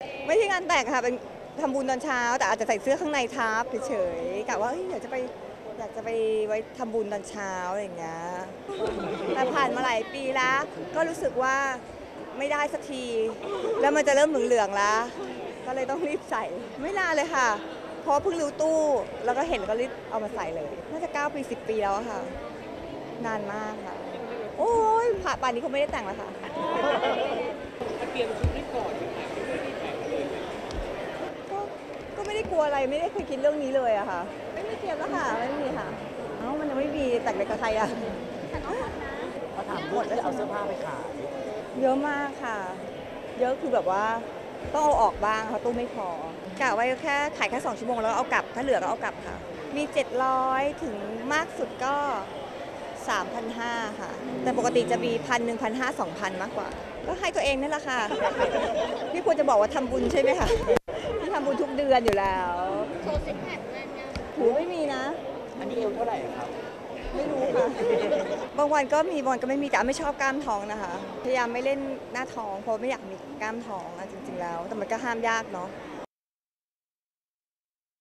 ไม่ใช่งานแต่งค่ะเป็นทำบุญตอนเช้าแต่อาจจะใส่เสื้อข้างในทับเฉยๆกะว่าอยากจะไปไว้ทำบุญตอนเช้าอะไรอย่างเงี้ยแต่ผ่านมาหลายปีแล้วก็รู้สึกว่าไม่ได้สักทีแล้วมันจะเริ่มเหลืองๆแล้วก็เลยต้องรีบใส่ไม่นานเลยค่ะเพราะเพิ่งรู้ตู้แล้วก็เห็นก็รีบเอามาใส่เลยน่าจะ9 ปี 10 ปีแล้วอะค่ะนานมากค่ะโอ้ยผ่านป่านนี้เขาไม่ได้แต่งแล้วค่ะเตรียมชุดให้ก่อนค่ะก็ก็ไม่ได้กลัวอะไรไม่ได้เคยคิดเรื่องนี้เลยอะค่ะไม่เตรียมแล้วค่ะไม่มีค่ะเอ้ามันยังไม่มีแต่งเลยกับใครอะเขาถามพวกที่เอาเสื้อผ้าไปขายเยอะมากค่ะ เยอะคือแบบว่าต้องเอาออกบ้างเพราะตู้ไม่พอกะไว้แค่ขายแค่2 ชั่วโมงแล้วเอากลับถ้าเหลือก็เอากลับค่ะมี700ถึงมากสุดก็3,500ค่ะแต่ปกติจะมี1,000 1,500 2,000มากกว่าก็ให้ตัวเองนั่นแหละค่ะนี่ควรจะบอกว่าทำบุญใช่ไหมคะที่ทำบุญทุกเดือนอยู่แล้วโชว์ซิกแพคแรงงานถือไม่มีนะอันนี้เอวเท่าไหร่ครับไม่รู้ค่ะ บางวันก็มีบางวันก็ไม่มีแต่ไม่ชอบกล้ามท้องนะคะ พยายามไม่เล่นหน้าท้องเพราะไม่อยากมีกล้ามท้องอะจริงๆแล้ว แต่มันก็ห้ามยากเนาะ